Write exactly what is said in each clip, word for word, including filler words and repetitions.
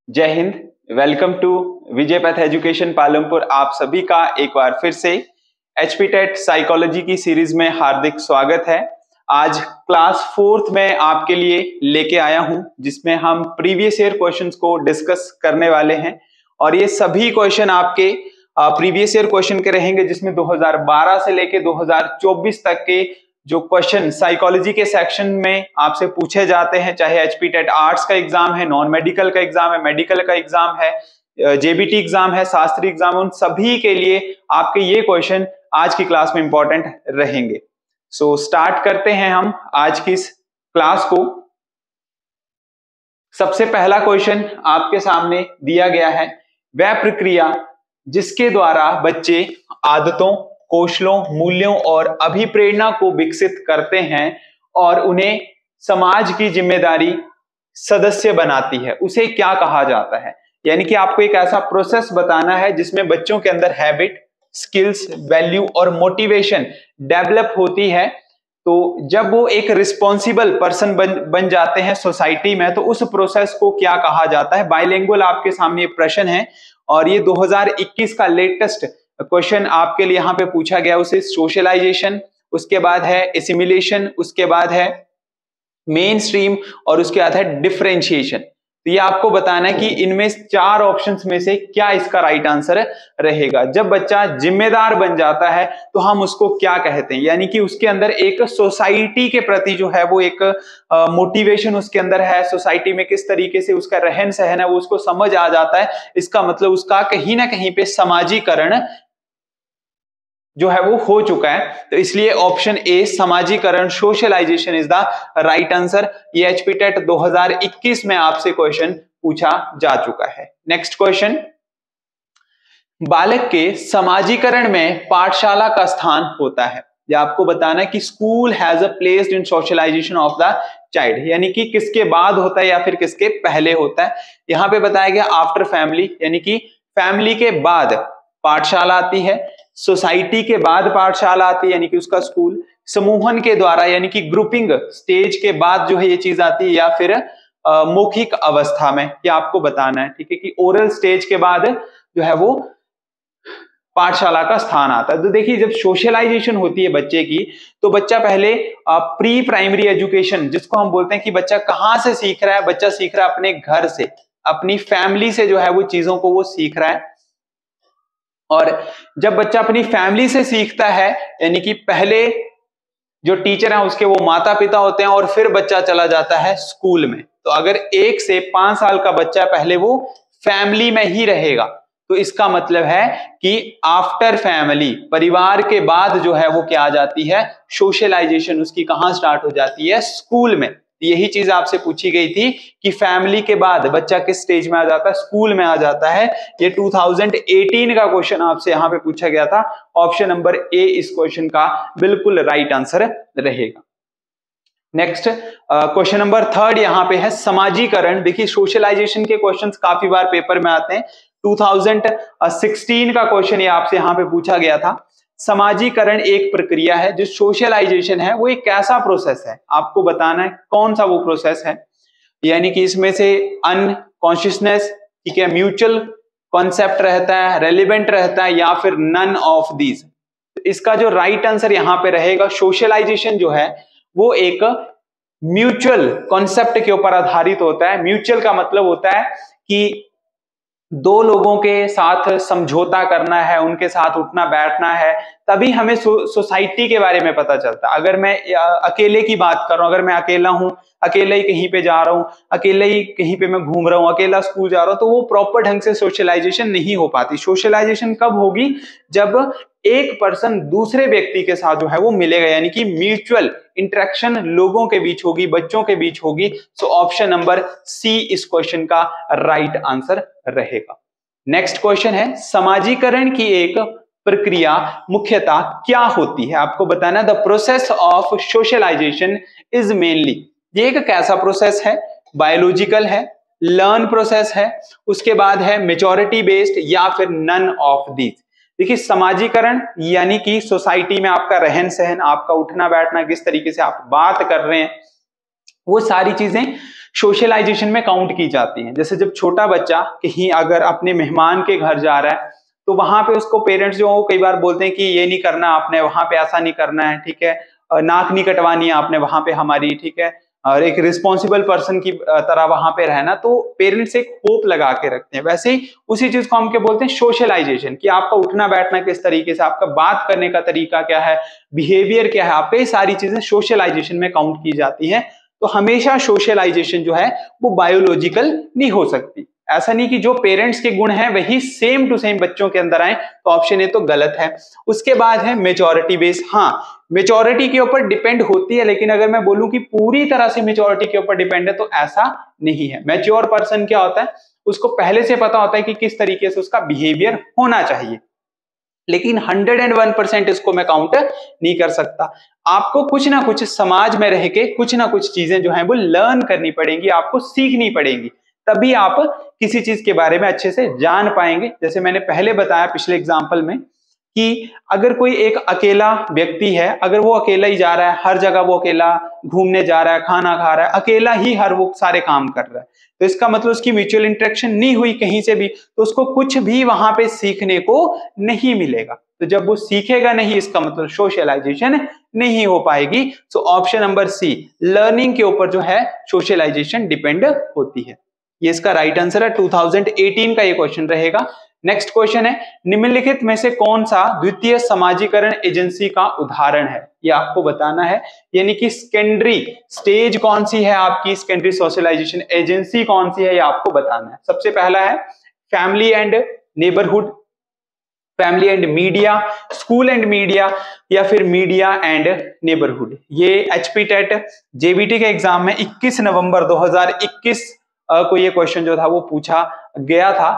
जय Hind. Welcome to विजय पथ education Palampur. आप सभी का एक बार फिर से एचपी टेट साइकोलॉजी की सीरीज में हार्दिक स्वागत है। आज क्लास फोर्थ में आपके लिए लेके आया हूं, जिसमें हम प्रीवियस ईयर क्वेश्चंस को डिस्कस करने वाले हैं और ये सभी क्वेश्चन आपके प्रीवियस ईयर क्वेश्चन के रहेंगे, जिसमें दो हज़ार बारह से लेके दो हज़ार चौबीस तक के जो क्वेश्चन साइकोलॉजी के सेक्शन में आपसे पूछे जाते हैं, चाहे एचपी टेट आर्ट्स का एग्जाम है, नॉन मेडिकल का एग्जाम है, मेडिकल का एग्जाम है, जेबीटी एग्जाम है, शास्त्री एग्जाम, उन सभी के लिए आपके ये क्वेश्चन आज की क्लास में इंपॉर्टेंट रहेंगे। सो so, स्टार्ट करते हैं हम आज की इस क्लास को। सबसे पहला क्वेश्चन आपके सामने दिया गया है, वह प्रक्रिया जिसके द्वारा बच्चे आदतों, कौशलों, मूल्यों और अभिप्रेरणा को विकसित करते हैं और उन्हें समाज की जिम्मेदारी सदस्य बनाती है, उसे क्या कहा जाता है। यानी कि आपको एक ऐसा प्रोसेस बताना है जिसमें बच्चों के अंदर हैबिट, स्किल्स, वैल्यू और मोटिवेशन डेवलप होती है। तो जब वो एक रिस्पॉन्सिबल पर्सन बन बन जाते हैं सोसाइटी में, तो उस प्रोसेस को क्या कहा जाता है। बाइलिंगुअल आपके सामने प्रश्न है और ये दो हज़ार इक्कीस का लेटेस्ट क्वेश्चन आपके लिए यहाँ पे पूछा गया। उसे सोशलाइजेशन, उसके बाद है एसिमिलेशन, उसके बाद है मेन स्ट्रीम और उसके बाद है डिफरेंशिएशन। तो ये आपको बताना है कि इनमें चार ऑप्शंस में से क्या इसका राइट आंसर रहेगा। जब बच्चा जिम्मेदार बन जाता है तो हम उसको क्या कहते हैं, यानी कि उसके अंदर एक सोसाइटी के प्रति जो है वो एक मोटिवेशन उसके अंदर है, सोसाइटी में किस तरीके से उसका रहन सहन है वो उसको समझ आ जाता है। इसका मतलब उसका कहीं ना कहीं पे समाजीकरण जो है वो हो चुका है। तो इसलिए ऑप्शन ए समाजीकरण, socialization is the right answer. ये एचपी टेट दो हज़ार इक्कीस में आपसे क्वेश्चन पूछा जा चुका है। नेक्स्ट क्वेश्चन, बालक के समाजीकरण में पाठशाला का स्थान होता है। यह आपको बताना है कि school has a placed in socialization of the child, यानी कि किसके बाद होता है या फिर किसके पहले होता है। यहां पे बताया गया आफ्टर फैमिली, यानी कि फैमिली के बाद पाठशाला आती है, सोसाइटी के बाद पाठशाला आती है यानी कि उसका स्कूल, समूहन के द्वारा यानी कि ग्रुपिंग स्टेज के बाद जो है ये चीज आती है, या फिर आ, मौखिक अवस्था में, ये आपको बताना है। ठीक है कि ओरल स्टेज के बाद जो है वो पाठशाला का स्थान आता है। तो देखिए, जब सोशलाइजेशन होती है बच्चे की, तो बच्चा पहले प्री प्राइमरी एजुकेशन, जिसको हम बोलते हैं कि बच्चा कहां से सीख रहा है, बच्चा सीख रहा है अपने घर से, अपनी फैमिली से जो है वो चीजों को वो सीख रहा है। और जब बच्चा अपनी फैमिली से सीखता है, यानी कि पहले जो टीचर है उसके वो माता पिता होते हैं और फिर बच्चा चला जाता है स्कूल में। तो अगर एक से पांच साल का बच्चा पहले वो फैमिली में ही रहेगा, तो इसका मतलब है कि आफ्टर फैमिली, परिवार के बाद जो है वो क्या आ जाती है, सोशलाइजेशन उसकी कहां स्टार्ट हो जाती है, स्कूल में। यही चीज आपसे पूछी गई थी कि फैमिली के बाद बच्चा किस स्टेज में आ जाता है, स्कूल में आ जाता है। ये दो हज़ार अठारह का क्वेश्चन आपसे यहां पे पूछा गया था। ऑप्शन नंबर ए इस क्वेश्चन का बिल्कुल राइट आंसर रहेगा। नेक्स्ट क्वेश्चन नंबर थर्ड यहां पे है समाजीकरण। देखिए, सोशलाइजेशन के क्वेश्चंस काफी बार पेपर में आते हैं। दो हज़ार सोलह का क्वेश्चन ये आपसे यहां पे पूछा गया था। समाजीकरण एक प्रक्रिया है, जो सोशलाइजेशन है वो एक कैसा प्रोसेस है, आपको बताना है कौन सा वो प्रोसेस है। यानी कि इसमें से अनकॉन्शियसनेस, ठीक है, म्यूचुअल कॉन्सेप्ट रहता है, रेलिवेंट रहता है, या फिर नन ऑफ दीज। इसका जो राइट आंसर यहां पे रहेगा, सोशलाइजेशन जो है वो एक म्यूचुअल कॉन्सेप्ट के ऊपर आधारित होता है। म्यूचुअल का मतलब होता है कि दो लोगों के साथ समझौता करना है, उनके साथ उठना बैठना है, तभी हमें सो, सोसाइटी के बारे में पता चलता है। अगर मैं अकेले की बात कर रहा हूं, अगर मैं अकेला हूं, अकेले ही कहीं पे जा रहा हूं, अकेले ही कहीं पे मैं घूम रहा हूं, अकेला स्कूल जा रहा हूं, तो वो प्रॉपर ढंग से सोशलाइजेशन नहीं हो पाती। सोशलाइजेशन कब होगी, जब एक पर्सन दूसरे व्यक्ति के साथ जो है वो मिलेगा, यानी कि म्यूचुअल इंटरेक्शन लोगों के बीच होगी, बच्चों के बीच होगी। सो ऑप्शन नंबर सी इस क्वेश्चन का राइट आंसर रहेगा। नेक्स्ट क्वेश्चन है, समाजीकरण की एक प्रक्रिया मुख्यतः क्या होती है, आपको बताना। The process of socialization is mainly, ये एक कैसा प्रोसेस है, बायोलॉजिकल है, लर्न प्रोसेस है, उसके बाद है मेच्योरिटी बेस्ड, या फिर नन ऑफ दीज। देखिए, समाजीकरण यानी कि सोसाइटी में आपका रहन सहन, आपका उठना बैठना, किस तरीके से आप बात कर रहे हैं, वो सारी चीजें सोशलाइजेशन में काउंट की जाती हैं। जैसे जब छोटा बच्चा कहीं अगर अपने मेहमान के घर जा रहा है तो वहां पे उसको पेरेंट्स जो कई बार बोलते हैं कि ये नहीं करना आपने, वहां पे ऐसा नहीं करना है, ठीक है, नाक नहीं कटवानी है आपने वहां पे हमारी, ठीक है, और एक रिस्पॉन्सिबल पर्सन की तरह वहां पे रहना, तो पेरेंट्स एक होप लगा के रखते हैं। वैसे ही उसी चीज को हम क्या बोलते हैं, सोशलाइजेशन, कि आपका उठना बैठना किस तरीके से, आपका बात करने का तरीका क्या है, बिहेवियर क्या है आपका, ये सारी चीजें सोशलाइजेशन में काउंट की जाती हैं। तो हमेशा सोशलाइजेशन जो है वो बायोलॉजिकल नहीं हो सकती। ऐसा नहीं कि जो पेरेंट्स के गुण हैं वही सेम टू सेम बच्चों के अंदर आए, तो ऑप्शन ए तो गलत है। उसके बाद है मेजॉरिटी बेस। हाँ, मेजॉरिटी के ऊपर डिपेंड होती है, लेकिन अगर मैं बोलूं कि पूरी तरह से मेजॉरिटी के ऊपर डिपेंड है तो ऐसा नहीं है। मैच्योर पर्सन क्या होता है, उसको पहले से पता होता है कि किस तरीके से उसका बिहेवियर होना चाहिए, लेकिन हंड्रेड एंड वन परसेंट इसको मैं काउंट नहीं कर सकता। आपको कुछ ना कुछ समाज में रह के कुछ ना कुछ चीजें जो है वो लर्न करनी पड़ेंगी, आपको सीखनी पड़ेंगी, तभी आप किसी चीज के बारे में अच्छे से जान पाएंगे। जैसे मैंने पहले बताया पिछले एग्जाम्पल में कि अगर कोई एक अकेला व्यक्ति है, अगर वो अकेला ही जा रहा है, हर जगह वो अकेला घूमने जा रहा है, खाना खा रहा है, अकेला ही हर वो सारे काम कर रहा है, तो इसका मतलब उसकी म्यूचुअल इंटरेक्शन नहीं हुई कहीं से भी, तो उसको कुछ भी वहां पे सीखने को नहीं मिलेगा। तो जब वो सीखेगा नहीं, इसका मतलब सोशलाइजेशन नहीं हो पाएगी। So option number C, learning के ऊपर जो है सोशलाइजेशन डिपेंड होती है। ये इसका राइट आंसर है। टू थाउजेंड एटीन का ये क्वेश्चन रहेगा। नेक्स्ट क्वेश्चन है, निम्नलिखित में से कौन सा द्वितीय समाजीकरण एजेंसी का उदाहरण है, ये आपको बताना है। यानी कि सेकेंडरी स्टेज कौन सी है आपकी, सेकेंडरी सोशलाइजेशन एजेंसी कौन सी है, ये आपको बताना है। सबसे पहला है family and neighbourhood, family and media, school and media, या फिर मीडिया एंड नेबरहुड। ये एचपी टेट जेबीटी के एग्जाम में इक्कीस नवंबर दो हज़ार इक्कीस को ये क्वेश्चन जो था वो पूछा गया था।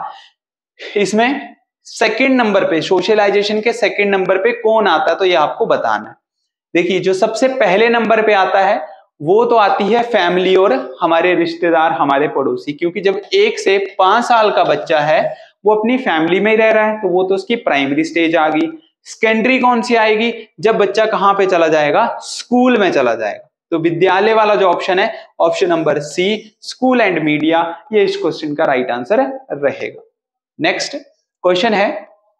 इसमें सेकंड नंबर पे, सोशलाइजेशन के सेकंड नंबर पे कौन आता है, तो ये आपको बताना है। देखिए, जो सबसे पहले नंबर पे आता है वो तो आती है फैमिली और हमारे रिश्तेदार, हमारे पड़ोसी, क्योंकि जब एक से पांच साल का बच्चा है वो अपनी फैमिली में ही रह रहा है, तो वो तो उसकी प्राइमरी स्टेज आ गई। सेकेंडरी कौन सी आएगी, जब बच्चा कहां पे चला जाएगा, स्कूल में चला जाएगा। तो विद्यालय वाला जो ऑप्शन है, option number C, school and media, ये इस क्वेश्चन का राइट आंसर रहेगा। नेक्स्ट क्वेश्चन है,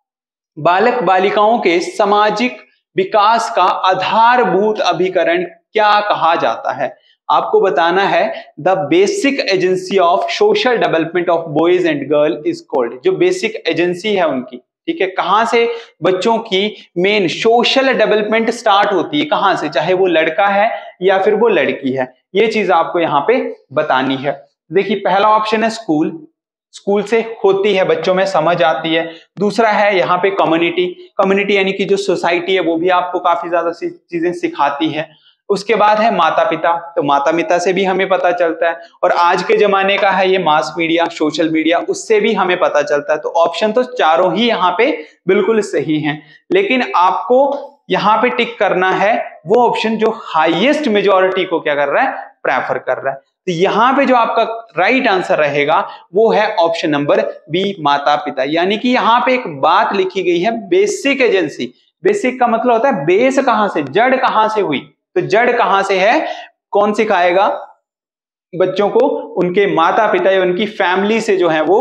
बालक बालिकाओं के सामाजिक विकास का आधारभूत अभिकरण क्या कहा जाता है। आपको बताना है, the basic agency of social development of boys and girl is called. जो बेसिक एजेंसी है उनकी, ठीक है, कहां से बच्चों की मेन सोशल डेवलपमेंट स्टार्ट होती है, कहां से, चाहे वो लड़का है या फिर वो लड़की है, ये चीज आपको यहां पे बतानी है। देखिए, पहला ऑप्शन है स्कूल, स्कूल से होती है, बच्चों में समझ आती है। दूसरा है यहाँ पे कम्युनिटी, कम्युनिटी यानी कि जो सोसाइटी है वो भी आपको काफी ज्यादा चीजें सिखाती है। उसके बाद है माता पिता, तो माता पिता से भी हमें पता चलता है, और आज के जमाने का है ये मास मीडिया, सोशल मीडिया, उससे भी हमें पता चलता है। तो ऑप्शन तो चारों ही यहाँ पे बिल्कुल सही हैं, लेकिन आपको यहाँ पे टिक करना है वो ऑप्शन जो हाईएस्ट मेजॉरिटी को क्या कर रहा है, प्रेफर कर रहा है। तो यहाँ पे जो आपका राइट आंसर रहेगा वो है ऑप्शन नंबर बी, माता पिता। यानी कि यहाँ पे एक बात लिखी गई है, बेसिक एजेंसी। बेसिक का मतलब होता है बेस कहां से, जड़ कहां से हुई, तो जड़ कहां से है, कौन सिखाएगा बच्चों को, उनके माता पिता या उनकी फैमिली से जो है वो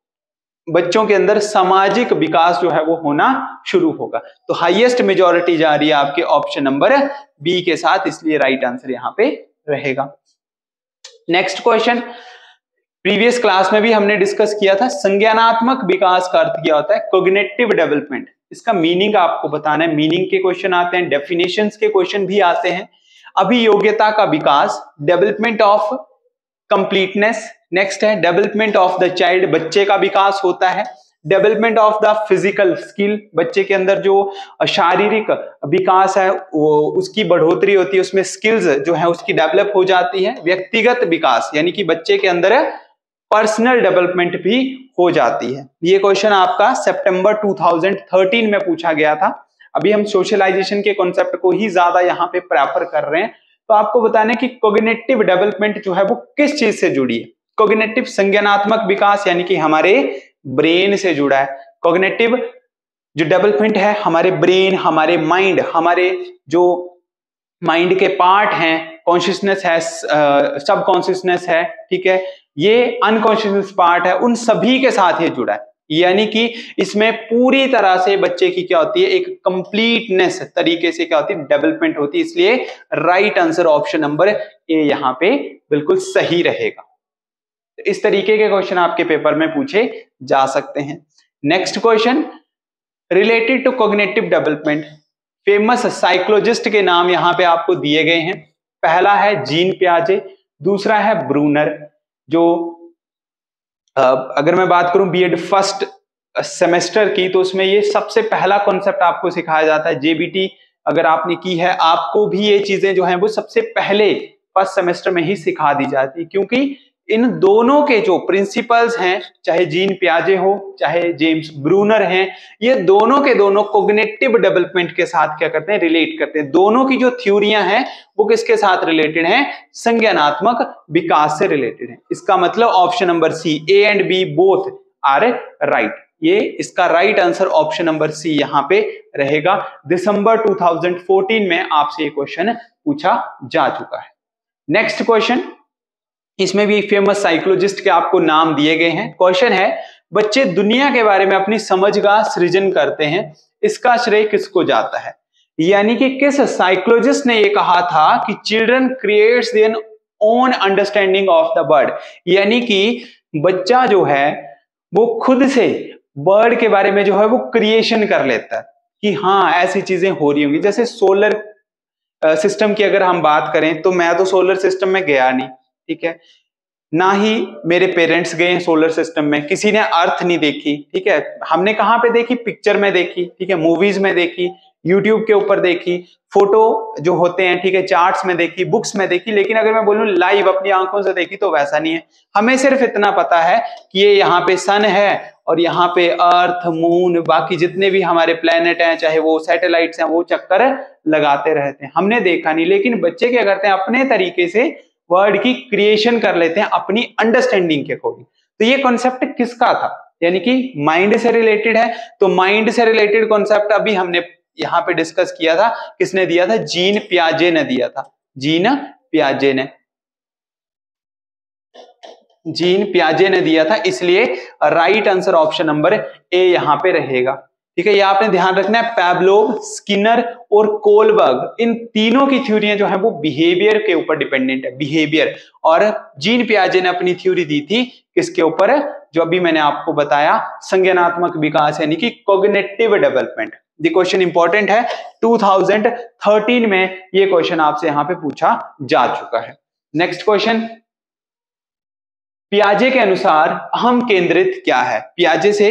बच्चों के अंदर सामाजिक विकास जो है वो होना शुरू होगा। तो हाईएस्ट मेजॉरिटी जा रही है आपके ऑप्शन नंबर बी के साथ, इसलिए राइट आंसर यहां पे रहेगा। नेक्स्ट क्वेश्चन, प्रीवियस क्लास में भी हमने डिस्कस किया था, संज्ञानात्मक विकास का अर्थ क्या होता है, कॉग्निटिव डेवलपमेंट। इसका मीनिंग आपको बताना है। मीनिंग के क्वेश्चन आते हैं, डेफिनेशंस के क्वेश्चन भी आते हैं। अभियोग्यता का विकास, डेवलपमेंट ऑफ कंप्लीटनेस। नेक्स्ट है डेवलपमेंट ऑफ द चाइल्ड, बच्चे का विकास होता है। Development of the physical skill, बच्चे के अंदर जो शारीरिक विकास है वो उसकी बढ़ोतरी होती है, उसमें स्किल्स जो है उसकी डेवलप हो जाती है। व्यक्तिगत विकास यानी कि बच्चे के अंदर पर्सनल डेवलपमेंट भी हो जाती है। ये क्वेश्चन आपका सितंबर दो हज़ार तेरह में पूछा गया था। अभी हम सोशलाइजेशन के कॉन्सेप्ट को ही ज्यादा यहाँ पे प्रेफर कर रहे हैं। तो आपको बताने कि कॉग्निटिव डेवलपमेंट जो है वो किस चीज से जुड़ी है। कॉग्निटिव संज्ञानात्मक विकास यानी कि हमारे ब्रेन से जुड़ा है। कॉग्निटिव जो डेवलपमेंट है हमारे ब्रेन, हमारे माइंड, हमारे जो माइंड के पार्ट हैं कॉन्शियसनेस है, सब कॉन्शियसनेस है, ठीक है, ये अनकॉन्शियस पार्ट है, उन सभी के साथ ये जुड़ा है। यानी कि इसमें पूरी तरह से बच्चे की क्या होती है, एक कंप्लीटनेस तरीके से क्या होती है, डेवलपमेंट होती है। इसलिए right answer option number A यहां पे बिल्कुल सही रहेगा। इस तरीके के क्वेश्चन आपके पेपर में पूछे जा सकते हैं। Next question related to cognitive development, famous psychologist के नाम यहां पे आपको दिए गए हैं। पहला है जीन पियाजे, दूसरा है ब्रूनर। जो अगर मैं बात करूं बीएड फर्स्ट सेमेस्टर की, तो उसमें ये सबसे पहला कॉन्सेप्ट आपको सिखाया जाता है। जेबीटी अगर आपने की है, आपको भी ये चीजें जो हैं वो सबसे पहले फर्स्ट सेमेस्टर में ही सिखा दी जाती है, क्योंकि इन दोनों के जो प्रिंसिपल्स हैं, चाहे जीन पियाजे हो चाहे जेम्स ब्रूनर हैं, ये दोनों के दोनों कॉग्निटिव डेवलपमेंट के साथ क्या करते हैं, रिलेट करते हैं। दोनों की जो थ्योरियां हैं वो किसके साथ रिलेटेड हैं, संज्ञानात्मक विकास से रिलेटेड है। इसका मतलब option number C, A and B both are right. ये इसका right answer option number C यहां पे रहेगा। दिसंबर दो हज़ार चौदह में आपसे ये क्वेश्चन पूछा जा चुका है। नेक्स्ट क्वेश्चन, इसमें भी फेमस साइकोलॉजिस्ट के आपको नाम दिए गए हैं। क्वेश्चन है बच्चे दुनिया के बारे में अपनी समझ का सृजन करते हैं, इसका श्रेय किसको जाता है। यानी कि किस साइकोलॉजिस्ट ने ये कहा था कि children creates their own understanding of the world, यानी कि बच्चा जो है वो खुद से वर्ल्ड के बारे में जो है वो क्रिएशन कर लेता है कि हाँ ऐसी चीजें हो रही होंगी। जैसे सोलर सिस्टम की अगर हम बात करें, तो मैं तो सोलर सिस्टम में गया नहीं, ठीक है, ना ही मेरे पेरेंट्स गए सोलर सिस्टम में, किसी ने अर्थ नहीं देखी, ठीक है, हमने कहां पे देखी, पिक्चर में देखी, ठीक है, मूवीज में देखी, यूट्यूब के ऊपर देखी, फोटो जो होते हैं, ठीक है, चार्ट्स में देखी, बुक्स में देखी, लेकिन अगर मैं बोलूं लाइव अपनी आंखों से देखी तो वैसा नहीं है। हमें सिर्फ इतना पता है कि ये यहाँ पे सन है और यहाँ पे अर्थ, मून, बाकी जितने भी हमारे प्लेनेट हैं, चाहे वो सैटेलाइट्स हैं, वो चक्कर लगाते रहते हैं, हमने देखा नहीं। लेकिन बच्चे क्या करते हैं, अपने तरीके से वर्ड की क्रिएशन कर लेते हैं अपनी अंडरस्टैंडिंग के अकॉर्डिंग। तो ये कॉन्सेप्ट किसका था, यानी कि माइंड से रिलेटेड है। तो माइंड से रिलेटेड कॉन्सेप्ट अभी हमने यहां पे डिस्कस किया था, किसने दिया था, जीन पियाजे ने दिया था, जीन पियाजे ने जीन पियाजे ने दिया था। इसलिए right answer option number A यहां पे रहेगा, ठीक है। ये आपने ध्यान रखना है, पैवलोव, स्किनर और कोलबर्ग, इन तीनों की थ्योरियां जो है वो बिहेवियर के ऊपर डिपेंडेंट है, बिहेवियर। और जीन पियाजे ने अपनी थ्योरी दी थी किसके ऊपर, जो अभी मैंने आपको बताया, संज्ञानात्मक विकास, यानी कि कॉग्निटिव डेवलपमेंट। ये क्वेश्चन इंपॉर्टेंट है, दो हज़ार तेरह में ये क्वेश्चन आपसे यहां पे पूछा जा चुका है। नेक्स्ट क्वेश्चन, पियाजे के अनुसार अहम केंद्रित क्या है। पियाजे से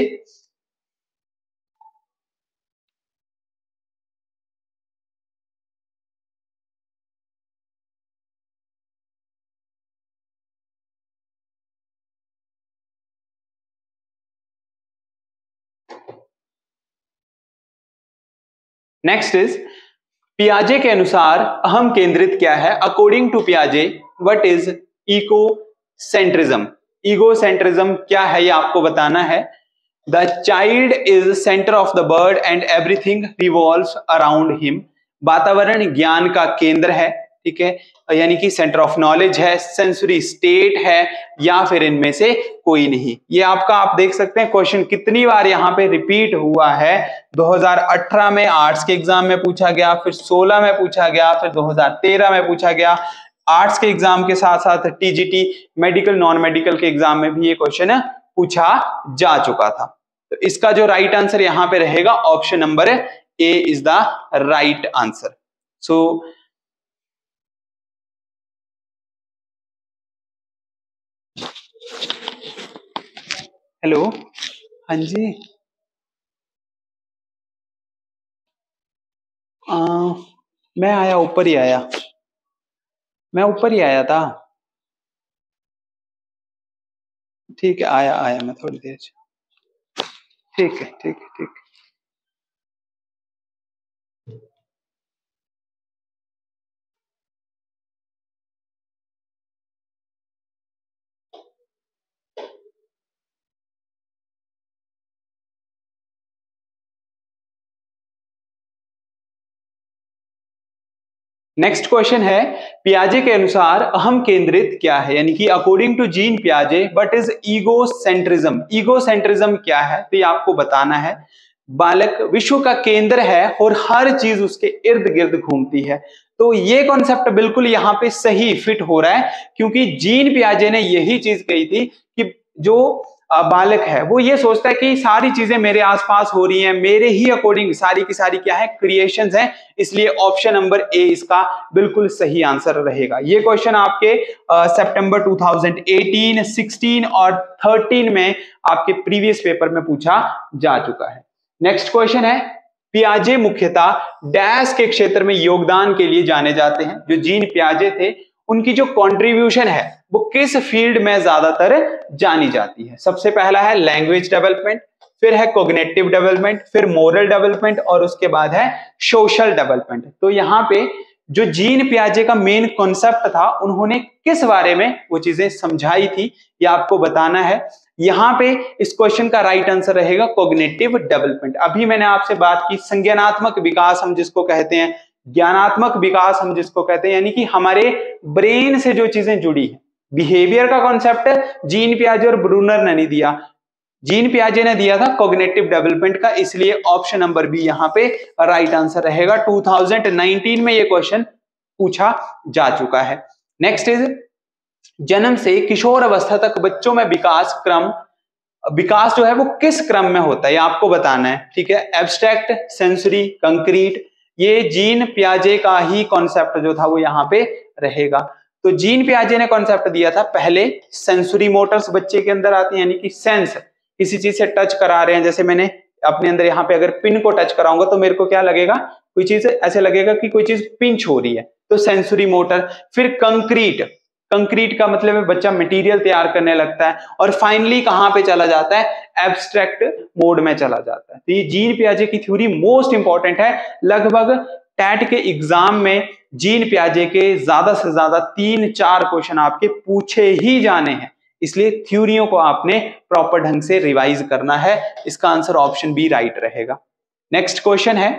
नेक्स्ट इज, पियाजे के अनुसार अहम केंद्रित क्या है। अकॉर्डिंग टू पियाजे what is egocentrism. Egocentrism क्या है ये आपको बताना है। The child is centre of the world and everything revolves around him. वातावरण ज्ञान का केंद्र है, ठीक है, यानी कि सेंटर ऑफ नॉलेज है, सेंसरी स्टेट है, या फिर इनमें से कोई नहीं। ये आपका आप देख सकते हैं क्वेश्चन कितनी बार यहाँ पे रिपीट हुआ है। दो हज़ार अठारह में आर्ट्स के एग्जाम में पूछा गया, फिर सोलह में पूछा गया, फिर दो हज़ार तेरह में पूछा गया। आर्ट्स के एग्जाम के साथ साथ टीजीटी मेडिकल नॉन मेडिकल के एग्जाम में भी ये क्वेश्चन पूछा जा चुका था। तो इसका जो राइट आंसर यहाँ पे रहेगा option number A is the right answer. So hello, हाँ जी, आ, मैं आया, ऊपर ही आया, मैं ऊपर ही आया था। ठीक है, आया आया मैं थोड़ी देर से। ठीक है ठीक है ठीक है। नेक्स्ट क्वेश्चन है, पियाजे के अनुसार अहम केंद्रित क्या है, यानी कि अकॉर्डिंग टू जीन पियाजे व्हाट इज ईगोसेंट्रिज्म। ईगोसेंट्रिज्म क्या है तो ये आपको बताना है। बालक विश्व का केंद्र है और हर चीज उसके इर्द गिर्द घूमती है। तो ये कॉन्सेप्ट बिल्कुल यहाँ पे सही फिट हो रहा है, क्योंकि जीन पियाजे ने यही चीज कही थी कि जो बालक है वो ये सोचता है कि सारी चीजें मेरे आसपास हो रही हैं, मेरे ही अकॉर्डिंग सारी की सारी क्या है, क्रिएशंस हैं। इसलिए ऑप्शन नंबर ए इसका बिल्कुल सही आंसर रहेगा। ये क्वेश्चन आपके सितंबर दो हज़ार अठारह, सोलह और तेरह में आपके प्रीवियस पेपर में पूछा जा चुका है। नेक्स्ट क्वेश्चन है, पियाजे मुख्यतः डैश के क्षेत्र में योगदान के लिए जाने जाते हैं। जो जीन पियाजे थे उनकी जो कंट्रीब्यूशन है वो किस फील्ड में ज्यादातर जानी जाती है। सबसे पहला है लैंग्वेज डेवलपमेंट, फिर है कॉग्निटिव डेवलपमेंट, फिर मोरल डेवलपमेंट और उसके बाद है सोशल डेवलपमेंट। तो यहाँ पे जो जीन पियाजे का मेन कॉन्सेप्ट था, उन्होंने किस बारे में वो चीजें समझाई थी, ये आपको बताना है। यहाँ पे इस क्वेश्चन का राइट आंसर रहेगा कॉग्निटिव डेवलपमेंट। अभी मैंने आपसे बात की संज्ञानात्मक विकास हम जिसको कहते हैं, ज्ञानात्मक विकास हम जिसको कहते हैं, यानी कि हमारे ब्रेन से जो चीजें जुड़ी है। बिहेवियर का कॉन्सेप्ट जीन पियाजे और ब्रूनर ने नहीं दिया, जीन पियाजे ने दिया था कॉग्निटिव डेवलपमेंट का। इसलिए ऑप्शन नंबर बी यहाँ पे राइट आंसर रहेगा। दो हज़ार उन्नीस में ये क्वेश्चन पूछा जा चुका है। नेक्स्ट इज, जन्म से किशोर अवस्था तक बच्चों में विकास क्रम विकास जो है वो किस क्रम में होता है, ये आपको बताना है। ठीक है, एब्स्ट्रैक्ट, सेंसरी, कंक्रीट, ये जीन पियाजे का ही कॉन्सेप्ट जो था वो यहाँ पे रहेगा। तो जीन पियाजे ने कॉन्सेप्ट दिया था, पहले सेंसरी मोटर्स बच्चे के अंदर आती हैं, यानी कि सेंस, किसी चीज से टच करा रहे हैं। जैसे मैंने अपने अंदर यहाँ पे अगर पिन को टच कराऊंगा तो मेरे को क्या लगेगा, कोई चीज ऐसे लगेगा कि कोई चीज पिंच हो रही है, तो सेंसरी मोटर। फिर कंक्रीट, कंक्रीट का मतलब है बच्चा मटेरियल तैयार करने लगता है। और फाइनली कहां पे चला जाता है, एब्स्ट्रैक्ट मोड में चला जाता है। तो ये जीन पियाजे की थ्योरी मोस्ट इंपॉर्टेंट है। लगभग टैट के एग्जाम में जीन पियाजे के ज्यादा से ज्यादा तीन चार क्वेश्चन आपके पूछे ही जाने हैं, इसलिए थ्योरियों को आपने प्रॉपर ढंग से रिवाइज करना है। इसका आंसर ऑप्शन बी राइट रहेगा। नेक्स्ट क्वेश्चन है,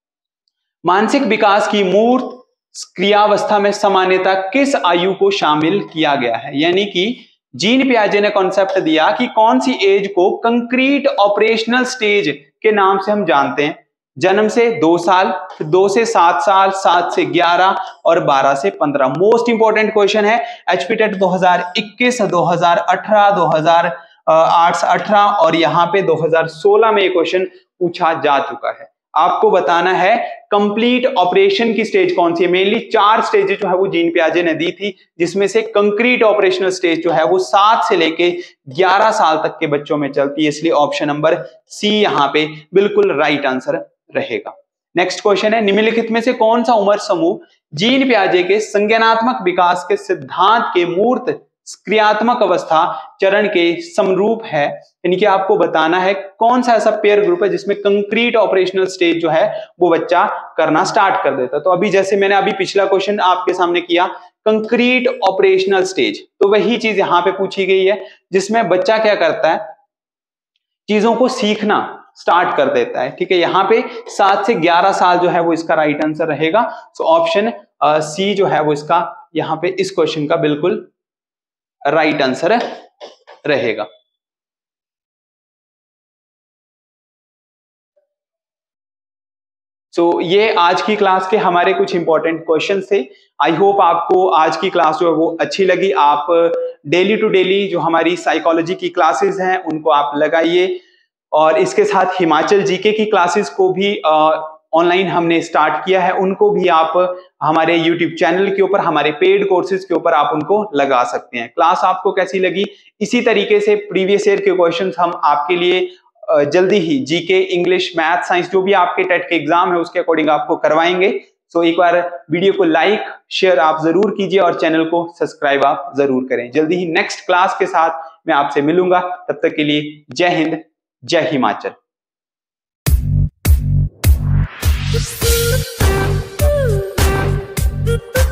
मानसिक विकास की मूर्त क्रियावस्था में सामान्यता किस आयु को शामिल किया गया है, यानी कि जीन पियाजे ने कॉन्सेप्ट दिया कि कौन सी एज को कंक्रीट ऑपरेशनल स्टेज के नाम से हम जानते हैं। जन्म से दो साल, फिर दो से सात साल, सात से ग्यारह और बारह से पंद्रह। मोस्ट इंपॉर्टेंट क्वेश्चन है, एचपी टेट दो हज़ार इक्कीस, दो हज़ार अठारह, दो हज़ार आठ से अठारह और यहाँ पे दो हज़ार सोलह में ये क्वेश्चन पूछा जा चुका है। आपको बताना है कंप्लीट ऑपरेशन की स्टेज कौन सी है। मेनली चार स्टेज जो है वो जीन पियाजे ने दी थी, जिसमें से कंक्रीट ऑपरेशनल स्टेज जो है वो सात से लेके ग्यारह साल तक के बच्चों में चलती है। इसलिए ऑप्शन नंबर सी यहाँ पे बिल्कुल राइट आंसर रहेगा। नेक्स्ट क्वेश्चन है, निम्नलिखित में से कौन सा उम्र समूह जीन पियाजे के संज्ञानात्मक विकास के सिद्धांत के मूर्त क्रियात्मक अवस्था चरण के समरूप है, यानी कि आपको बताना है कौन सा ऐसा पेयर ग्रुप है जिसमें कंक्रीट ऑपरेशनल स्टेज जो है वो बच्चा करना स्टार्ट कर देता है। तो अभी जैसे मैंने अभी पिछला क्वेश्चन आपके सामने किया कंक्रीट ऑपरेशनल स्टेज, तो वही चीज यहां पे पूछी गई है, जिसमें बच्चा क्या करता है, चीजों को सीखना स्टार्ट कर देता है। ठीक है, यहाँ पे सात से ग्यारह साल जो है वो इसका राइट आंसर रहेगा। सो ऑप्शन सी जो है वो इसका यहाँ पे इस क्वेश्चन का बिल्कुल राइट आंसर रहेगा। सो so, ये आज की क्लास के हमारे कुछ इंपॉर्टेंट क्वेश्चन थे। आई होप आपको आज की क्लास जो है वो अच्छी लगी। आप डेली टू डेली जो हमारी साइकोलॉजी की क्लासेस हैं उनको आप लगाइए, और इसके साथ हिमाचल जीके की क्लासेस को भी ऑनलाइन हमने स्टार्ट किया है, उनको भी आप हमारे यूट्यूब चैनल के ऊपर, हमारे पेड कोर्सेज के ऊपर आप उनको लगा सकते हैं। क्लास आपको कैसी लगी, इसी तरीके से प्रीवियस ईयर के क्वेश्चंस हम आपके लिए जल्दी ही जीके, इंग्लिश, मैथ, साइंस जो भी आपके टेट के एग्जाम है उसके अकॉर्डिंग आपको करवाएंगे। सो एक बार वीडियो को लाइक शेयर आप जरूर कीजिए और चैनल को सब्सक्राइब आप जरूर करें। जल्दी ही नेक्स्ट क्लास के साथ मैं आपसे मिलूंगा, तब तक के लिए जय हिंद, जय हिमाचल। Thank you.